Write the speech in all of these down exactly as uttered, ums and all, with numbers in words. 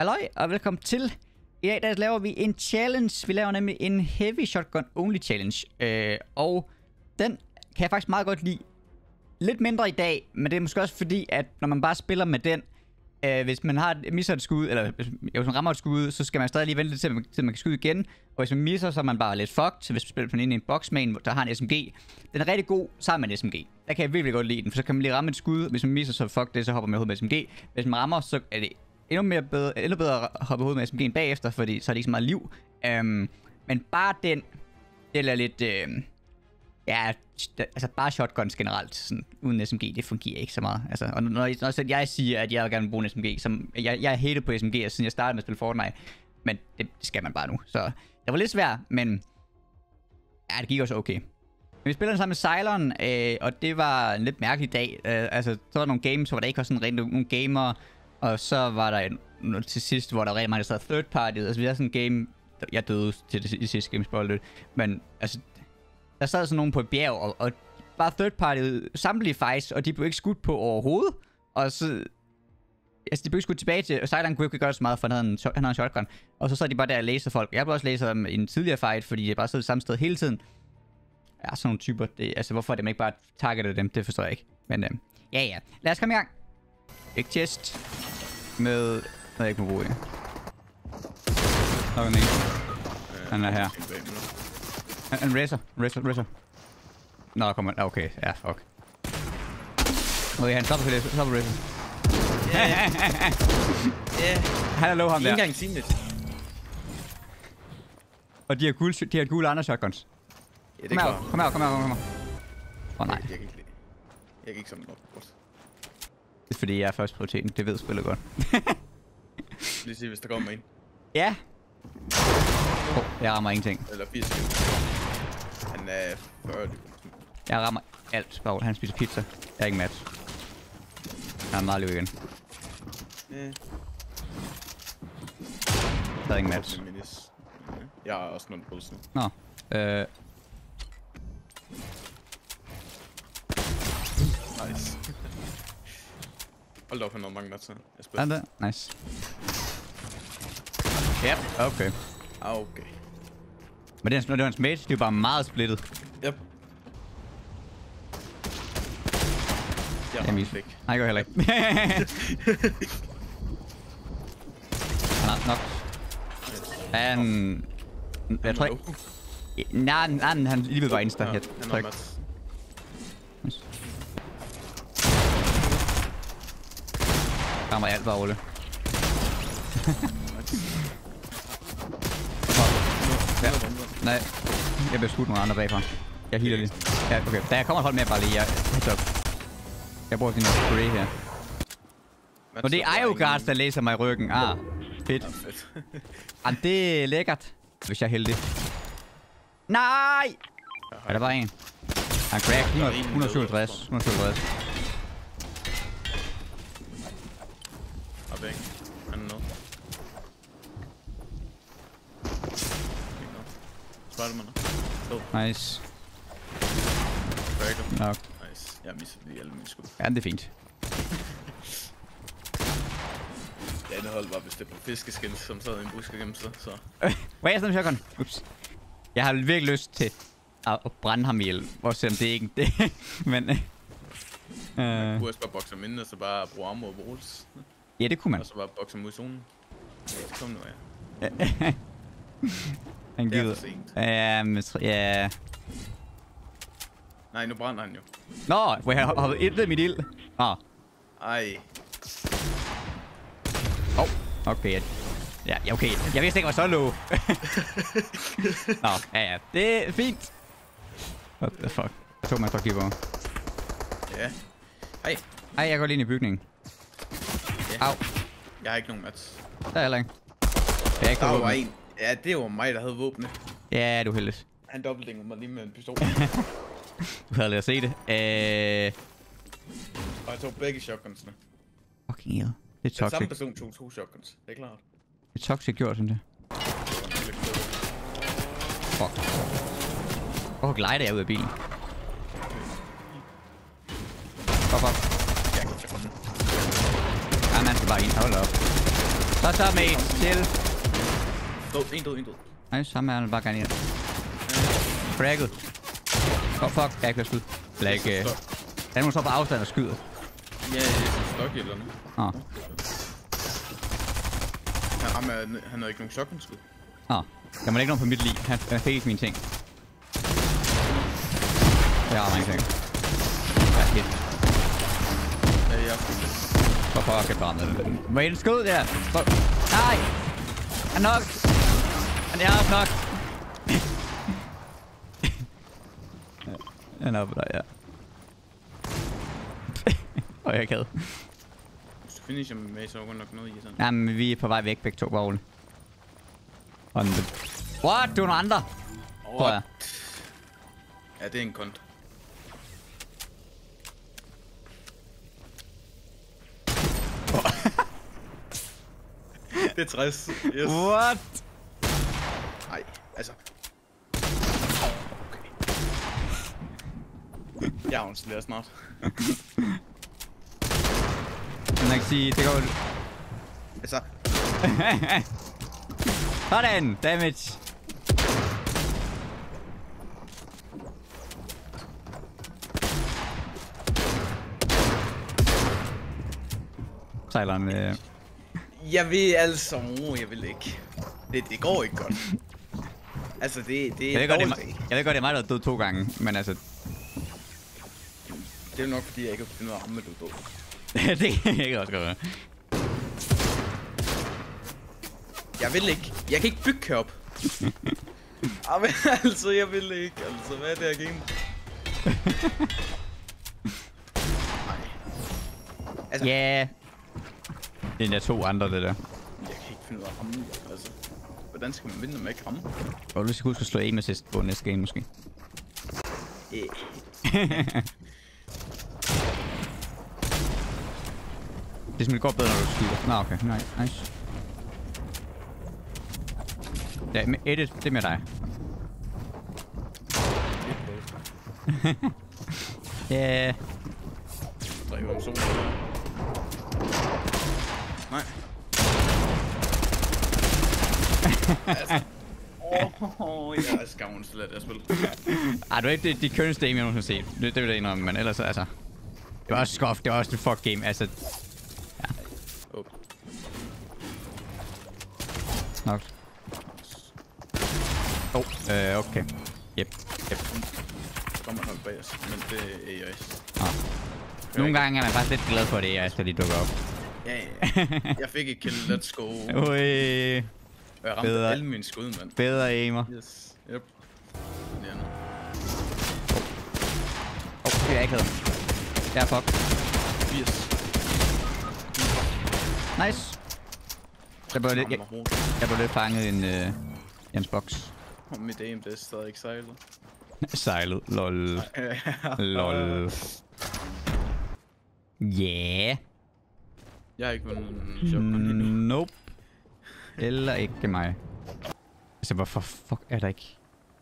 Halløj, og velkommen til. I dag der laver vi en challenge. Vi laver nemlig en heavy shotgun only challenge. Øh, og den kan jeg faktisk meget godt lide. Lidt mindre i dag, men det er måske også fordi, at når man bare spiller med den, øh, hvis man har et, misser et skud, eller hvis man rammer et skud, så skal man stadig lige vente lidt til, at man, til man kan skyde igen. Og hvis man misser, så er man bare lidt fucked. Hvis man spiller på en i en box med en, der har en S M G. Den er rigtig god sammen med en S M G. Der kan jeg virkelig godt lide den, for så kan man lige ramme et skud. Hvis man misser, så fuck det, så hopper man hovedet med S M G. Hvis man rammer, så er det endnu, mere bedre, endnu bedre at hoppe hovedet med S M G'en bagefter, fordi så er det ikke så meget liv. Um, men bare den, det er lidt, uh, ja, altså bare shotguns generelt, sådan, uden S M G, det fungerer ikke så meget. Altså, og når, når jeg siger, at jeg gerne vil bruge en S M G, som, jeg, jeg er hatet på S M G, siden jeg startede med at spille Fortnite, men det, det skal man bare nu. Så det var lidt svært, men ja, det gik også okay. Vi spillede sammen med Cylon, øh, og det var en lidt mærkelig dag. Øh, altså, så var der nogle games, hvor der ikke var sådan rent nogle gamere, og så var der en, til sidst, hvor der rigtig mange, der sad third party. Altså, vi havde sådan en game, jeg døde til det i sidste game, spoiler lidt. Men altså, der sad sådan nogen på et bjerg, og, og bare third party samtlige fights, og de blev ikke skudt på overhovedet. Og så, altså, de blev ikke skudt tilbage til, og Cylon kunne ikke gøre så meget, for han havde en, han havde en shotgun. Og så sad de bare der og læser folk. Jeg blev også læser dem i en tidligere fight, fordi jeg bare sad samme sted hele tiden. Ja, sådan nogle typer. Det, altså, hvorfor er det, man ikke bare targeter dem? Det forstår jeg ikke. Men, øh, ja, ja. Lad os komme i gang. Big chest. Med... Hvad er ikke nogen bruge, Nok en en. Han er her. En, en racer. Racer, racer. Nå, der kommer... Okay, ja, fuck. Okay, han stopper for det. Stopper racer. Ja, ja. Han er low, ham der. En gang teamlet. Og de har gule, de har gule andre shotguns. Ja, det kom, her, kom her, kom her, kom her. Åh oh, nej. Jeg kan ikke lide. Jeg kan ikke sådan noget godt. Det er fordi, jeg er først prioriteten. Det ved spillet godt. Lige se, hvis der kommer en. Ja. Oh, jeg rammer ingenting. Eller firs. Han er fyrre. Jeg rammer alt. Bare han spiser pizza. Jeg er ikke match. Han er meget liv igen. Ja. Der er ingen match. Jeg har også noget pulsen. Nå. Øh. Nice. Hold da op, han har mange matcher. Er det? Nice. Yep, okay. Ah, okay. Men det, det var en smage, det er bare meget splittet. Yep. Jeg har ikke. Nej, jeg går heller ikke. Han er nok. Han... Jeg tror ikke... Nej, nej, han lige ved bare insta. Jeg tror ikke. Rammer alt bare, Ole. Ja. Nej, jeg bliver skudt nogle andre bagfra. Jeg healer lige. Ja, okay. Da jeg kommer et hold med, bare lige. Jeg, jeg bruger sådan noget spray her. Og det er IOGuards, der læser mig i ryggen. Ah, fedt. Jamen, det er lækkert, hvis jeg er heldig. Nej! Er der bare en? Han crack. hundrede og syvoghalvtreds. hundrede og syvoghalvtreds. Op ikke. Han er noget. Spider-Man. Nice. Cracker. Nok. Nice. Jeg misser lige alle mine skud. Ja, det er fint. Det andet hold var vist det på fiskeskins, som sad i en busk og gemte sig, så... Hvad er sådan en shotgun? Ups. Jeg har virkelig lyst til at, at brænde ham ihjel. Hvor selvom det ikke det. Men... Øh, man kunne også bare bokse ham inden, og så bare bruge armor og rolls. Ja, det kunne man. Og så bare bokse ham ud i zonen. Ja, det kom nu, ja. Han det er gider. for sent. Ja, men... Ja... Nej, nu brænder han jo. Nå, hvor jeg har hoppet ind i mit ild. Åh. Ej. Åh, oh, okay. Ja, ja, okay. Jeg vidste ikke, jeg var så low. Nå, ja, ja. Det er fint. What the fuck? Jeg tog mig for keeper. Ja. Hej. Ej, jeg går lige ind i bygningen. Ja. Au. Jeg har ikke nogen match. Der er heller ikke. Jeg er ikke Der var våbnet. en. Ja, det var mig, der havde våbnet. Ja, du er heldig. Han dobbeltdingede mig lige med en pistol. Du havde lært at se det. Øh... Og jeg tog begge shotgunsene. Fucking hell. Det er Den toxic. samme person tog to shotguns. Det er klart. Det er toxic gjort, sådan det. Fuck. Hvorfor glider jeg ud af bilen? Hop, hop. Ja, man skal bare ind. Hold op. Så så med chill. Død, en død, en død. Nice, ham er han bare gerne ind. Cracket. Åh, oh, fuck, jeg kan skyde. Eller ikke... Øh... Han må stå på afstand og skyde. Ja, jeg er stok eller noget. Åh. Oh. Han, han, han havde ikke nogen shotgun-skud. Åh. Oh. Jeg må lægge nogen på mit liv. Han, han fik ikke mine ting. Jeg har mange ting. Ja, hit. Ja, jeg Hvorfor har jeg brændet det? Hvor er det skud der? Hvor... Nej! Han nok! Han er også nok! Han er oppe der, ja. Og jeg kan. Hvis du finisher med mig, så er nok noget i sådan. Jamen, vi er på vej væk begge to, Paul. What? Du er nogle andre? Tror jeg. Ja, det er en kont. Det er tres. Yes. What? Nej, altså. Okay. Jeg afslutter snart. Man kan sige, det går... Altså. Sådan, damage. Sejleren, øh... Jeg vil altså... Oh, jeg vil ikke. Det, det går ikke godt. Altså, det, det er jeg ved, godt, det er, dag. jeg ved godt, det er mig, der er død to gange, men altså... Det er jo nok, fordi jeg ikke har fundet ud af, om du er død. Det kan jeg ikke også godt være. Jeg vil ikke. Jeg kan ikke bygge herop. Jamen, altså, jeg vil ikke. Altså, hvad er det her game? Nej. Altså... Ja. Yeah. Det er der to andre, det der. Jeg kan ikke finde ud af at ramme. Altså, hvordan skal man vinde, når man ikke rammer? Og du skal huske at slå aim assist på næste game, måske. Yeah. Det simpelthen går bedre, når du skyder. Nå, okay. Nej, nice. Ja, med edit, det er med dig. Ja. Driver om solen. Nej. Altså. Åh, oh, jeg er skavn til at jeg spiller. Ej, det var ikke de kønneste game, jeg nogensinde set. Det, det vil jeg indrømme, men ellers altså... Det var også skuff, det var også et fuck game, altså... Ja. Oh. Nok. Oh, øh, okay. Yep, yep. Så kommer nok bag os, men det er A S. Ah. Nogle gange er man faktisk lidt glad for det, A S, der lige dukker op. Ja, ja. Jeg fik et kill, let's go. Ui. Og jeg ramte Bedre. alle mine skud, mand. Bedre aimer. Yes, yep. Ja, nu. Åh, oh, det er ikke hedder. Ja, fuck. firs. Nice. Jeg blev lidt, jeg, jeg blev lidt fanget i en, øh, i hans boks. Og mit aim, det er stadig ikke sejlet. Sejlet, lol. Lol. Yeah. Jeg har ikke vundet en shotgun endnu. Nope. Eller ikke mig. Altså, hvorfor fuck er der ikke?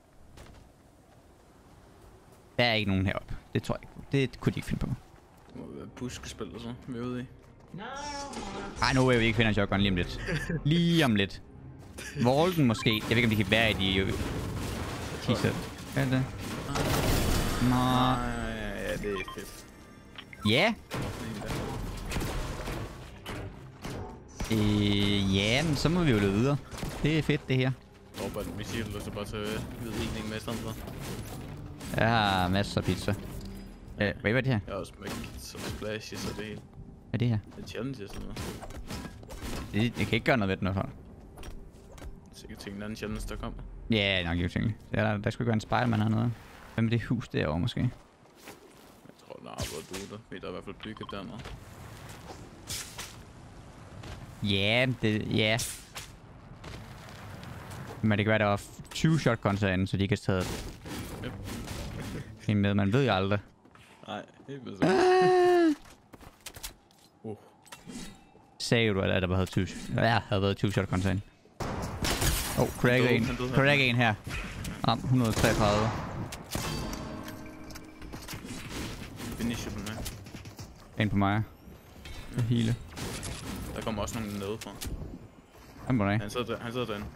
Der er ikke nogen heroppe. Det tror jeg ikke. Det kunne de ikke finde på. Det må være puskespil og så, vi er ude i. Ej, nu er vi ikke finde en shotgun lige om lidt. Lige om lidt. Volden måske. Jeg ved ikke, om de kan være i de... T-shirt. Hvad er det? Nå. Ja, ja, ja, det er fedt. Ja. Øh, ja, men så må vi jo løbe videre. Det er fedt, det her. Jeg håber, at missil, og så bare tage hvidvigning med i stedet for. Jeg har masser af pizza. Øh, hvad er det her? Jeg har også med som splashes og det hele. Hvad er det her? Det er challenge og sådan noget. Det, det kan ikke gøre noget ved den, i hvert fald. Sikkert til en anden challenge, der kommer. Ja, nok jo ting. Der, der, der skulle ikke være en Spider-Man hernede. Hvad med det hus derovre, måske? Jeg tror, der arbejder du der. Vi er der i hvert fald bygget dernede. Ja, det... Ja. Men det kan være, der var tyve shotguns herinde, så de kan tage Yep. en med. Man ved jo aldrig. Nej, helt bestemt. Ah! Uh. Sagde du, at der havde tyve... Ja, havde været tyve shotguns herinde. Åh, oh, crack en. Crack en her. Ram, et hundrede og treogtredive. Finish dem med. En på mig. Det hele. Der kommer også nogen nedefra. Han må Han sidder, der, han sidder derinde.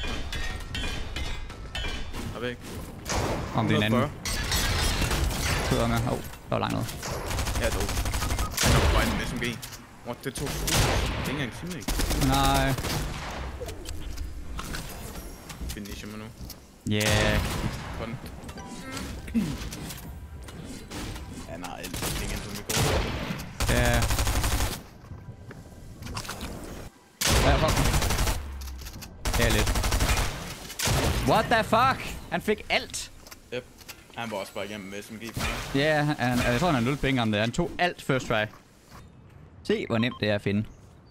Og væk. Om det er en anden. Køder med. Åh, oh, der var langt noget. Ja, dog. Han er på en S M G. What, det tog det er ikke engang simpelthen ikke. Nej. Finisher mig nu. Yeah. Kont. Han har alt ingen som vi går. Ja. Ja, fuck. Det er lidt. What the fuck? Han fik alt. Yep. Han var også bare igennem med S M G for mig. Ja, yeah, han, jeg tror, han har nul penge om det. Han tog alt first try. Se, hvor nemt det er at finde.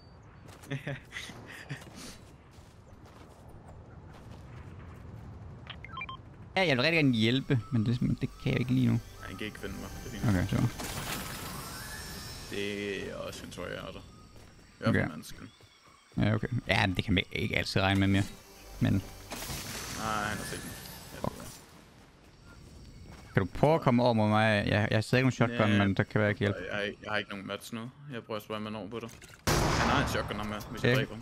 Ja, jeg vil rigtig gerne hjælpe, men det, det kan jeg ikke lige nu. Han kan ikke finde mig. Det er fint. Okay, så. Det er også en tror jeg er der. Jeg Okay. er mennesken. Ja, okay. Ja, men det kan man ikke altid regne med mere. Men Nej, han har set den. Jeg ved det. kan du prøve at komme over mod mig? Jeg, jeg har stadig nogle shotgun, Ja. men der kan være ikke hjælp. Jeg, jeg, jeg har ikke nogen mats nu. Jeg prøver at spørge mig over på dig. Han har en shotgun med, hvis jeg Okay. dræber ham.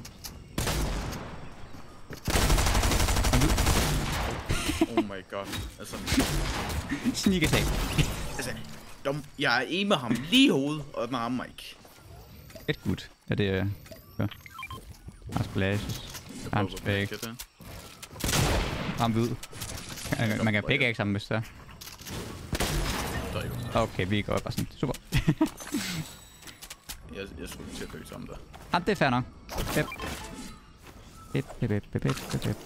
Oh my god. Altså, Sneak attack. altså dom, jeg er med ham lige i hovedet, og den rammer mig ikke. Et godt. Ja, det er... Ja. Har splashes. Arms back. Ram hvid. Man, man kan pickaxe sammen, hvis det er. Okay, vi går bare sådan. Super. jeg, jeg skulle til at dø sammen der. Jamen, det er fair nok. Yep. Yep, yep, yep, yep, yep, yep.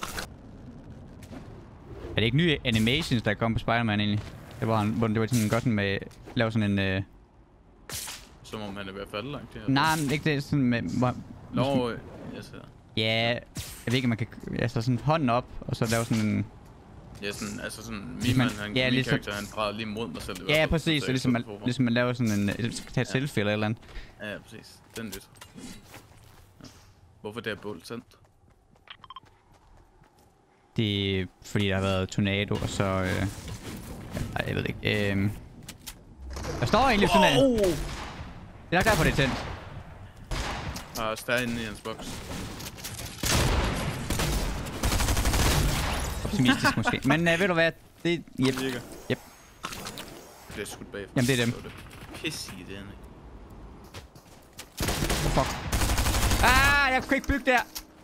Er det ikke nye animations, der kom på Spider-Man egentlig? Det var, hvor det var sådan godt sådan med... Lave sådan en... Øh... Som om han er ved at falde langt her. Nej, men ikke det sådan med... Hvor... Nå, jeg ser. Ja, jeg ved ikke, om man kan... Altså sådan hånden op, og så lave sådan en... Ja, sådan, altså sådan, min man- mand, han, ja, min ligesom- karakter, han drejer lige mod mig selv. i hvert Ja, fald, præcis. så Og jeg ligesom, så man, forfra. ligesom man laver sådan en... Øh, skal tage et Ja. selfie eller et eller andet. Ja, ja, præcis. Den lidt. Ja. Hvorfor det er bål sendt? Det er fordi, der har været tornado, og så... Øh... Ja, ej, jeg ved det ikke. Øh... Der står egentlig sådan en... Oh! Det er nok derfor, det er tændt. Og der er inde i hans boks. Optimistisk måske. Men øh, ved du hvad? Det... Yep. Det virker. Yep. Det bliver skudt bagfra. Jamen, det er dem. Så det pisse i det her. Oh, fuck. Ah, jeg kunne ikke bygge der.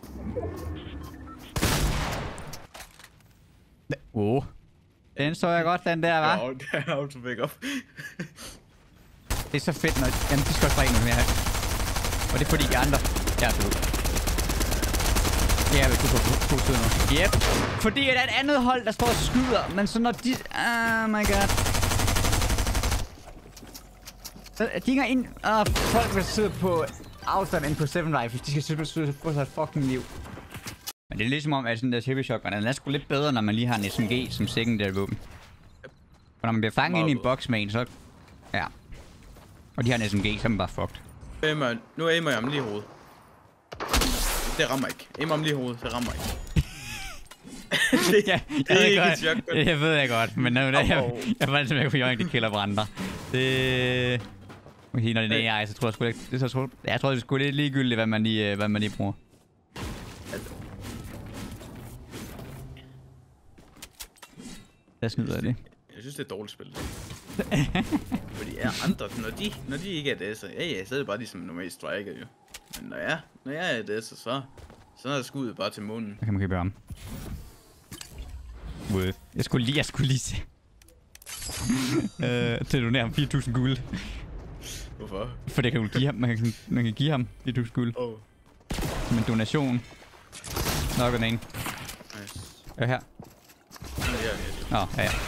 Åh. Oh. Den så jeg godt, den der, hva'? Ja, det er auto backup. Det er så fedt, når... Jamen, de skal også bare ikke noget mere her. Og det er fordi, de andre... Jeg er så ud. Ja, vi kunne på to sider nu. Yep. Fordi der er et andet hold, der står og skyder. Men så når de... Oh my god. Så de går ind... Og folk vil sidde på afstand ind på syv rifles. De skal simpelthen få sig et fucking liv. Men det er ligesom om, at sådan der heavy shotgun, den er sgu lidt bedre, når man lige har en S M G som secondary våben. Og når man bliver fanget ind i en boks med en, så... Ja. Og de har en S M G, så er man bare fucked. Aimer, nu aimer jeg ham lige i hovedet. Det rammer ikke. Aimer ham lige i hovedet, det rammer ikke. det, ja, det jeg er ikke godt, et shotgun. jeg ved jeg godt, men jeg, jeg, jeg, jeg var altid med på jorden, de kilder brænder. Det... Okay, når det er A I, så tror jeg sgu ikke... Det, så tror, jeg tror, det er sgu lidt ligegyldigt, hvad man lige, hvad man lige bruger. Jeg snyder det. Jeg synes, det er et dårligt spil. Fordi ja, andre, når de, når de ikke er det, så ja, ja, så er det bare ligesom normalt striker jo. Men når jeg, når jeg er det, så, så, så er skuddet bare til munden. Der kan man købe om. Word. Jeg skulle lige, jeg skulle lige se. øh, til du nærmere fire tusind guld. Hvorfor? For det kan du give ham, man kan, man kan give ham fire tusind guld. Oh. Som en donation. Nok en en. Nice. Er her? Ja, ja, ja. Nå, ja, ja.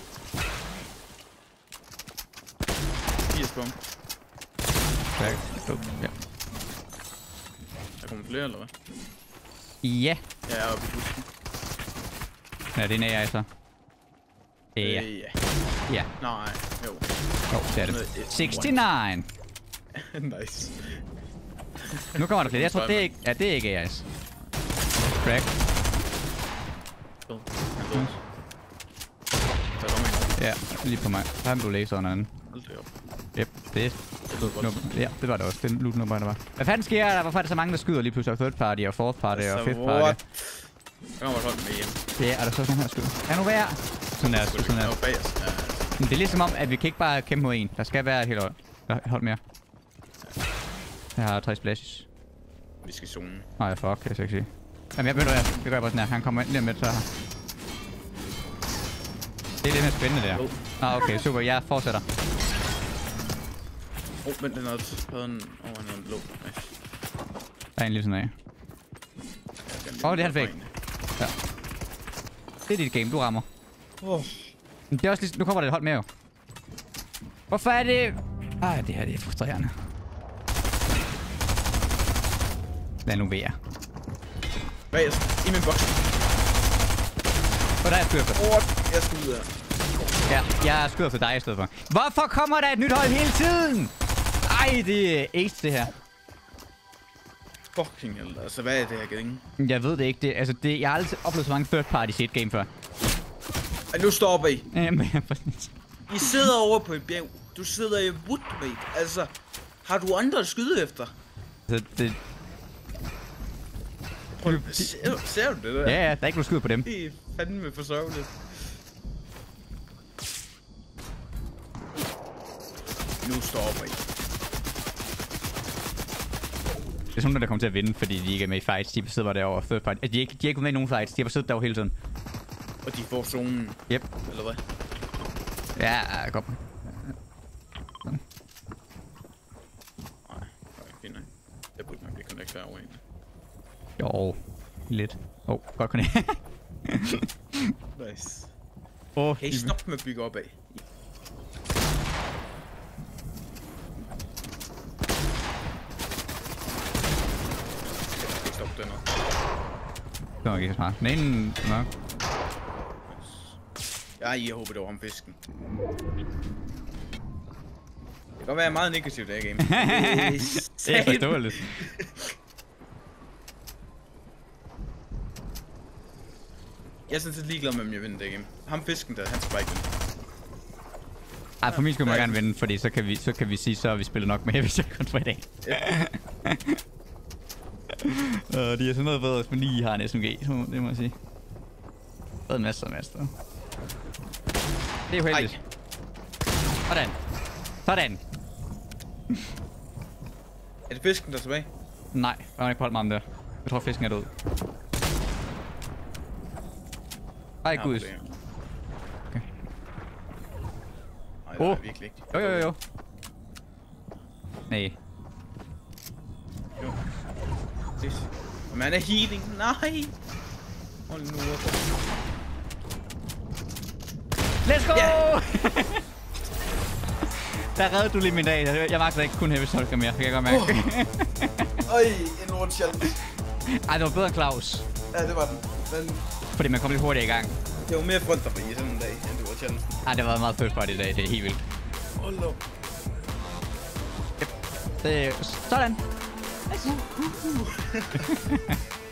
firs bom. Tak. Oh, ja. Der kommer flere, eller hvad? Ja. Ja, jeg er oppe i busken. Ja, det er en A I så. Ja. Øh, ja. Ja. Nej, jo. Åh, oh, det er det. seksogtres. Nice. Nu kommer der flere. Jeg tror, det er ikke... Ja, det er ikke A I's. Crack. Så, han går. Der kommer en. Ja, lige på mig. Så har du laseren anden. Hold det op. Yep, det er loot nummer. Ja, det var det også. Den loot nummer, der var. Hvad fanden sker der? Hvorfor er der så mange, der skyder lige pludselig? Third party og fourth party og fifth party. Jeg kommer holdt med hjem. Ja, er der så sådan her skyder? Kan nu være? Sådan er det. Sådan er det. Men det er ligesom om, at vi kan ikke bare kæmpe mod en. Der skal være et helt hold. Hold mere. Jeg har tre splashes. Vi skal zone. Nej, fuck, kan jeg så ikke sige. Jamen, jeg ved hvad, det gør jeg bare sådan her. Han kommer ind lige med, så... Det er lidt mere spændende der. Ah, okay, super. Jeg fortsætter. Åh, oh, vent, den er på en... Åh, oh, han er lå. Der er en lige sådan af. Åh, oh, det er han fik. Ja. Det er dit game, du rammer. Oh. Det er også lige... Nu kommer der et hold med jo. Hvorfor er det... Ej, det her det er frustrerende. Lad nu være. Bag os. I min boks. Hvor der er skyder for? Åh, jeg skal ud af. Ja, jeg skyder for dig i stedet for. Hvorfor kommer der et nyt hold hele tiden? Ej, det er ace det her. Fucking hell, altså hvad er det her gælding? Jeg ved det ikke. Det, altså, det, jeg har aldrig oplevet så mange third party shit game før. Ej, nu stopper I. Jamen, I sidder over på et bjerg. Du sidder i wood, mate. Altså, har du andre at skyde efter? altså, det... Prøv, ser, du- ser du det der? Ja, ja, der er ikke noget skyder på dem. Det er fandme for sørgeligt. Nu stopper I. Det er sådan, der kommer til at vinde, fordi de ikke er med i fights. De sidder bare derovre third party. Altså, de er ikke, de er ikke med i nogen fights. De har bare siddet derovre hele tiden. Og de får zonen. Yep. Eller hvad? Ja, godt. Nej, nej, fint nok. Jeg burde nok blive connectet over egentlig. Jo, lidt. Åh, oh, godt connect. Nice. Åh, Hey, stop med at bygge op af. Stop den her. det var ikke så smart. Den ene nok. Ja, jeg håber, det var ham fisken. Det kan godt være meget negativt, det her game. Det er forståeligt. Jeg er sådan set ligeglad med, om jeg vinder det game. Ham fisken der, han skal bare ikke vinde. Ej, for min skulle man gerne vinde, fordi så kan vi, så kan vi sige, så har vi spillet nok med Heavy Shotgun for i dag. Ja. uh, de er sådan noget bedre, hvis man lige har en S M G, så det må jeg sige. Både masser og masser. Det er jo heldigt. Sådan. Sådan. Er det fisken, der er tilbage? Nej, jeg har ikke holdt mig om der. Jeg tror, fisken er død. Ej, gud. Okay. Nej, det er Oh. virkelig ikke. Jo, jo, jo. Nej. Jo. Det. Men han er healing. Nej. Hold nu op. Let's go! Yeah. Der reddede du lige min dag. Jeg, jeg magter ikke kun Heavy Shotgun mere, kan jeg godt mærke. Øj, en lort challenge. Ej, det var bedre end Claus. Ja, det var den. Men Fordi man kom lidt hurtigt i gang. det var mere fronter for i sådan en dag, end det var challenge. Ej, det var meget third party i dag. Det er helt vildt. Hold op. Det, sådan. Uh, uh, uh.